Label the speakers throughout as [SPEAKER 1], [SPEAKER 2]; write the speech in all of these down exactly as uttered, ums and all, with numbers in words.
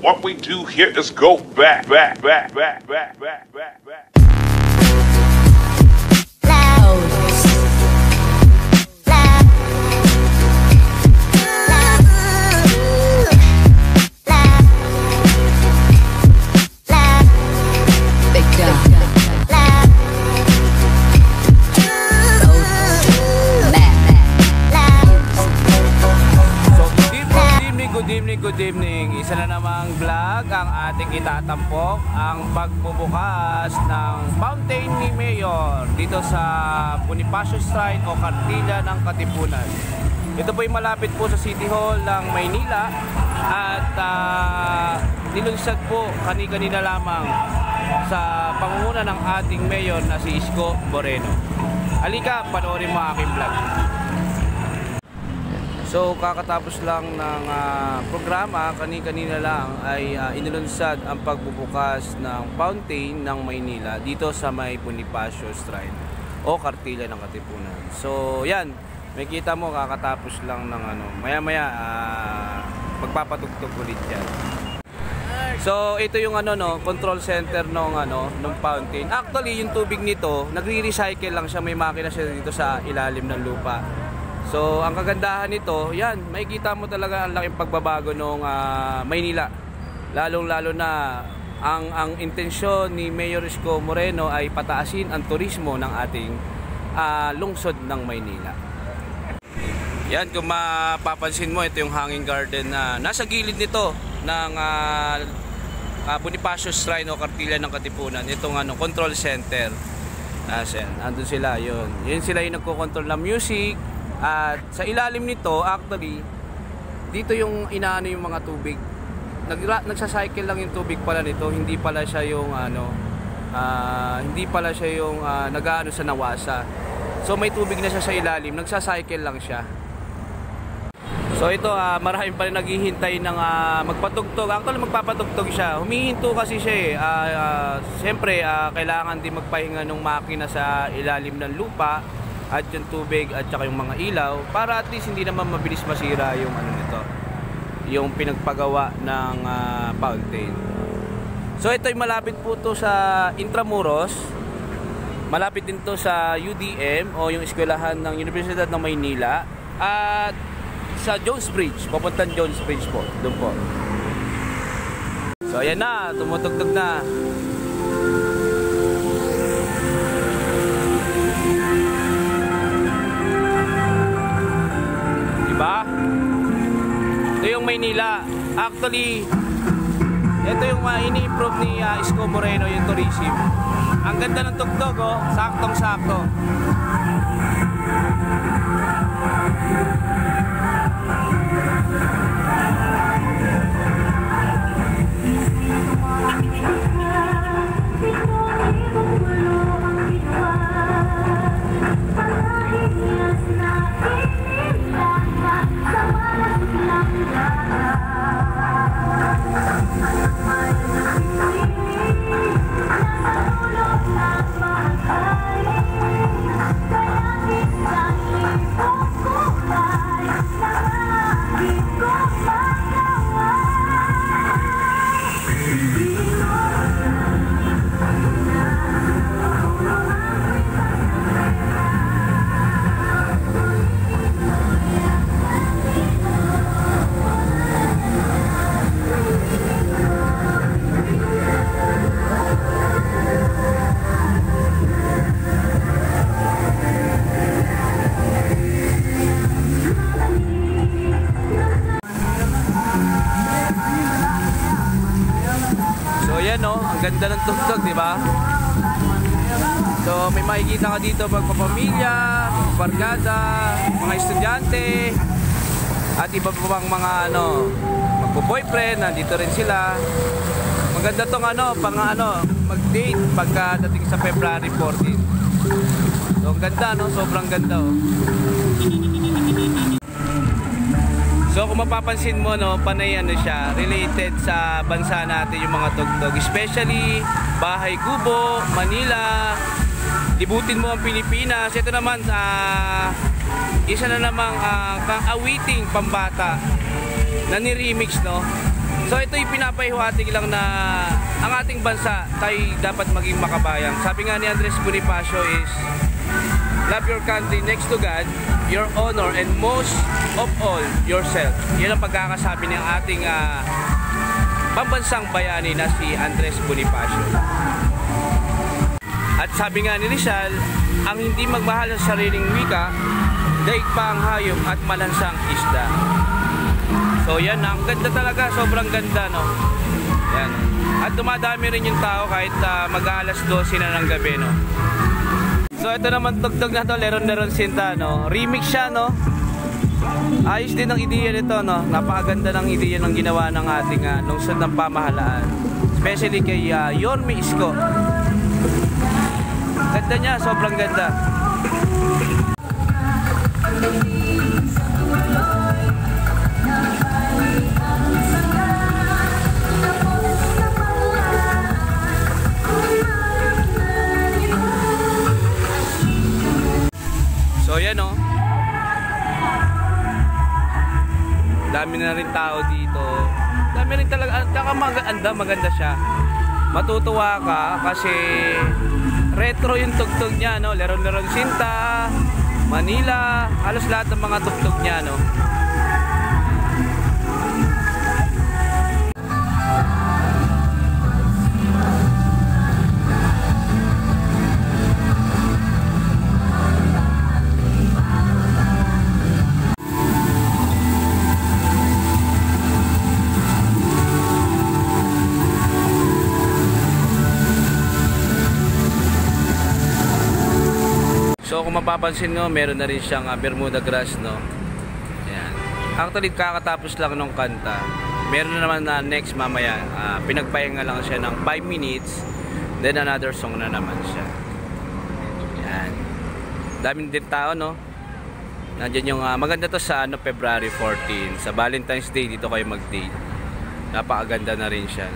[SPEAKER 1] What we do here is go back, back, back, back, back, back, back, back.
[SPEAKER 2] Good evening, isa na namang vlog ang ating itatampok, ang pagbubukas ng fountain ni Mayor dito sa Bonifacio Shrine o Kartila ng Katipunan. Ito po ay malapit po sa City Hall ng Maynila at uh, nilunsad po kani-kanina lamang sa pangunguna ng ating Mayor na si Isko Moreno. Halika, panoorin mo aking vlog. So kakatapos lang ng uh, programa, kani-kanina lang ay uh, inilunsad ang pagbubukas ng fountain ng Maynila dito sa may Bonifacio Shrine o Kartila ng Katipunan. So yan, may kita mo kakatapos lang ng ano, maya maya uh, magpapatugtog ulit yan. So ito yung ano no, control center ng ano, ng fountain. Actually yung tubig nito, nagre-recycle lang siya, may makina siya dito sa ilalim ng lupa. So ang kagandahan nito, yan, makikita mo talaga ang laking pagbabago ng uh, Maynila. Lalong-lalo na ang ang intensyon ni Mayor Isko Moreno ay pataasin ang turismo ng ating uh, lungsod ng Maynila. Yan, kung mapapansin mo, ito yung hanging garden na nasa gilid nito ng uh, uh, Bonifacio Shrine o Kartila ng Katipunan. Itong ano, control center. Asen, andun sila, yun. Yun sila yung nagko-control ng music. At sa ilalim nito, actually, dito yung inaano yung mga tubig. Nag nagsa-cycle lang yung tubig pala nito, hindi pala siya yung ano, uh, hindi pala siya yung uh, nag-aano sa nawasa. So may tubig na siya sa ilalim, nagsa-cycle lang siya. So ito, uh, maraming pa rin naghihintay ng uh, magpatugtog. Actually, magpapatugtog siya. Humihinto kasi siya eh. Uh, uh, Siyempre, uh, kailangan din magpahinga ng makina sa ilalim ng lupa at yung tubig at saka yung mga ilaw para at least hindi naman mabilis masira yung ano nito, yung pinagpagawa ng uh, fountain. So ito ay malapit po to sa Intramuros, malapit din to sa U D M o yung eskwelahan ng Universidad ng Maynila, at sa Jones Bridge, papuntang Jones Bridge po, doon po. So ayan na, tumutugtog na. Diba? Ito yung Maynila. Actually, ito yung uh, ini-improve ni uh, Isko Moreno, yung tourism. Ang ganda ng tugtog, oh. Saktong-sakto. No? Ang ganda ng tugtog, di ba? So may makikita ka dito magpapamilya, barkada, mga estudyante at iba pa bang mga ano, magpo-boyfriend, nandito rin sila. Maganda tong ano, pang ano, mag-date pagkadating sa February fourteen. So ang ganda, no? Sobrang ganda, oh. So kung mapapansin mo, no, panay ano siya, related sa bansa natin yung mga tugtog, especially Bahay Kubo, Manila, Libutin Mo ang Pilipinas. Ito naman uh, isa na namang uh, kang awiting pambata na ni-remix, no, So ito yung pinapahiwatig lang na ang ating bansa tayo dapat maging makabayan. Sabi nga ni Andres Bonifacio is, love your country next to God, your honor, and most of all, yourself. Yan ang pagkakasabi ng ating uh, pambansang bayani na si Andres Bonifacio. At sabi nga ni Rizal, ang hindi magmahal sa sariling wika, daig pa ang hayop at malansang isda. So yan, ang ganda talaga, sobrang ganda, no? Yan. At dumadami rin yung tao kahit uh, mag-aalas dose na ng gabi, no? So ito naman tugtog na to, Leron Leron Sinta, no? Remix siya, no? Ayos din ang ideya nito, no? Napakaganda ng ideya ng ginawa ng ating uh, lungsod ng pamahalaan. Especially kay uh, Yorme Isko. Ganda niya, sobrang ganda. So yan, oh. Dami na rin tao dito. Dami rin talaga. Kaka maganda, maganda siya. Matutuwa ka kasi retro yung tugtog niya, no? Leron Leron Sinta, Manila, halos lahat ng mga tugtog niya, no? So kung mapapansin nyo, meron na rin siyang uh, Bermuda grass, no? Ayan. Actually, kakatapos lang nung kanta. Meron na naman na next mamaya. Uh, pinagpahinga lang siya ng five minutes. Then another song na naman siya. Ayan. Daming din tao, no? Nandiyan yung, uh, maganda to sa ano, February fourteen. Sa Valentine's Day, dito kayo mag-date. Napakaganda na rin siya.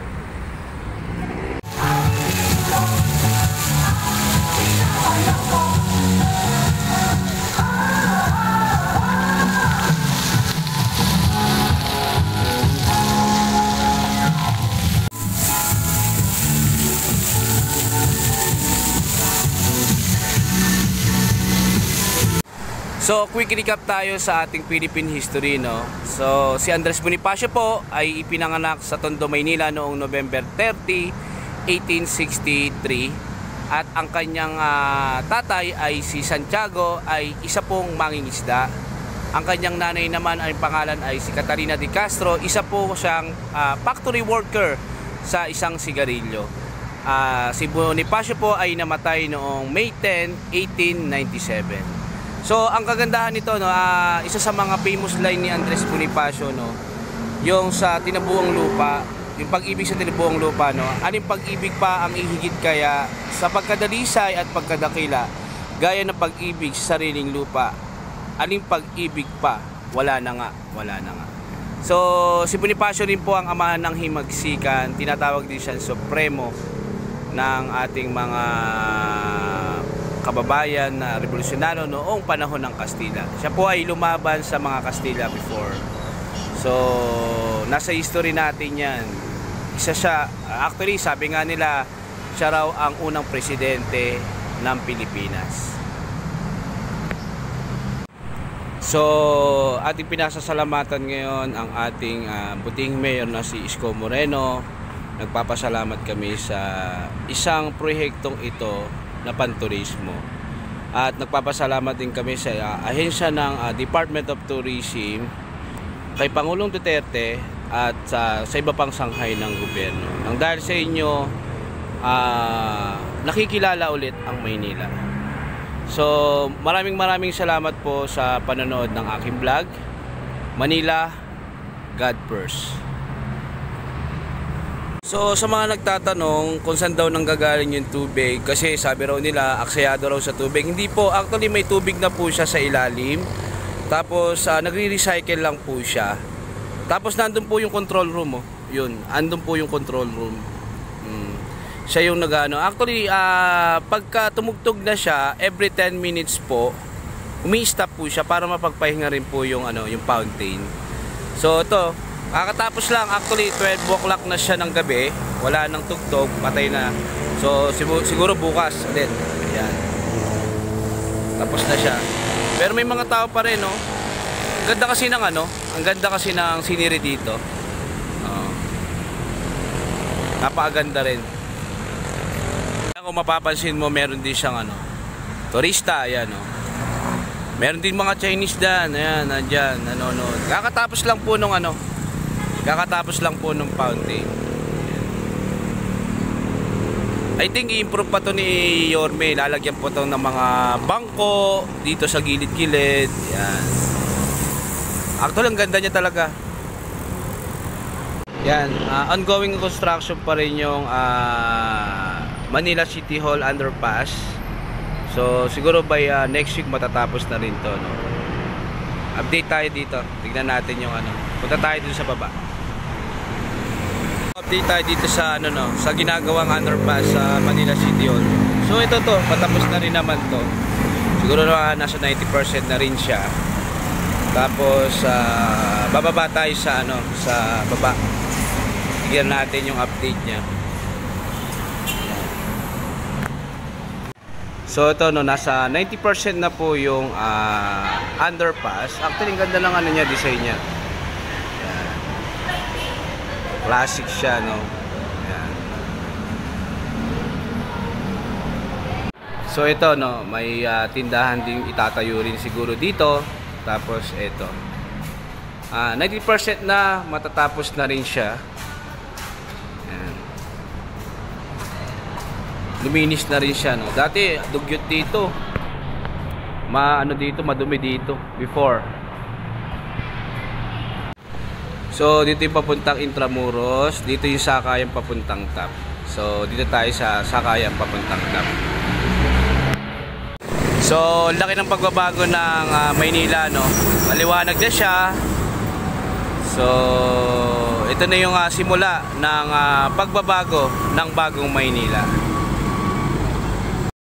[SPEAKER 2] So, quick recap tayo sa ating Philippine history, no? So, si Andres Bonifacio po ay ipinanganak sa Tondo, Maynila noong November thirtieth, eighteen sixty-three. At ang kanyang uh, tatay ay si Santiago, ay isa pong mangingisda. Ang kanyang nanay naman ay pangalan ay si Catalina de Castro, isa po siyang uh, factory worker sa isang sigarilyo. Uh, si Bonifacio po ay namatay noong May tenth, eighteen ninety-seven. So, ang kagandahan nito, no, uh, isa sa mga famous line ni Andres Bonifacio, no, yung sa tinabuang lupa, yung pag-ibig sa tinabuang lupa, no, aling pag-ibig pa ang ihigit kaya sa pagkadalisay at pagkadakila, gaya ng pag-ibig sa sariling lupa, aling pag-ibig pa, wala na nga, wala na nga. So, si Bonifacio rin po ang amahan ng himagsikan, tinatawag din siya Supremo ng ating mga kababayan na revolusyonaryo noong panahon ng Kastila. Siya po ay lumaban sa mga Kastila before. So, nasa history natin yan. Isa siya, actually sabi nga nila, siya raw ang unang presidente ng Pilipinas. So, ating pinasasalamatan ngayon ang ating uh, buting mayor na si Isko Moreno. Nagpapasalamat kami sa isang proyektong ito na Turismo. At nagpapasalamat din kami sa uh, ahensya ng uh, Department of Tourism, kay Pangulong Duterte at uh, sa iba pang sanghay ng gobyerno. Nang dahil sa inyo, uh, nakikilala ulit ang Maynila. So, maraming maraming salamat po sa panonood ng aking vlog. Manila, God first. So, sa mga nagtatanong kung saan daw nanggagaling yung tubig, kasi sabi raw nila aksayado raw sa tubig. Hindi po, actually may tubig na po siya sa ilalim. Tapos uh, nagre-recycle lang po siya. Tapos nandun po yung control room, oh. Yun, andun po yung control room. Hmm. Siya yung nagano. Actually, uh, pagka tumugtog na siya, every ten minutes po, umi-stop po siya para mapagpahinga rin po yung ano, yung fountain. So ito, Kakatapos lang, actually twelve o'clock na siya ng gabi. Wala nang tugtog, patay na. So siguro bukas ulit. Yan. Tapos na siya. Pero may mga tao pa rin, no. Ang ganda kasi ng ano, ang ganda kasi ng scenery dito. Uh, napakaganda rin. Kung mapapansin mo, meron din siyang ano, turista, ayan, no. Meron din mga Chinese dyan, ayan, nandyan, nanonood. Kakatapos lang po nung ano, kakatapos lang po nung fountain. I think i-improve pa to ni Yorme. Lalagyan po to ng mga bangko dito sa gilid-gilid. Yan. Actually, ang ganda niya talaga. Yan. Uh, ongoing construction pa rin yung uh, Manila City Hall underpass. So, siguro by uh, next week matatapos na rin to, no? Update tayo dito. Tignan natin yung ano. Punta tayo dito sa baba. Update tayo dito sa ano, no, sa ginagawang underpass sa Manila City Hall. So ito to, patapos na rin naman to. Siguro na nasa ninety percent na rin siya. Tapos uh, bababa tayo sa ano, sa baba. Tignan natin yung update niya. So ito, no, nasa ninety percent na po yung uh, underpass. Actually, ang ganda ng ano niya, design niya. Classic siya, no. Ayan. So ito, no, may uh, tindahan din itatayo rin siguro dito. Tapos ito, uh, ninety percent na, matatapos na rin siya. Ayan. Luminis na rin siya, no. Dati dugyot dito, ma ano dito, madumi dito before. So dito yung papuntang Intramuros, dito yung sakayang papuntang Tap. So dito tayo sa sakayang papuntang Tap. So laki ng pagbabago ng uh, Maynila, no. Maliwanag na siya. So ito na yung uh, simula ng uh, pagbabago ng bagong Maynila.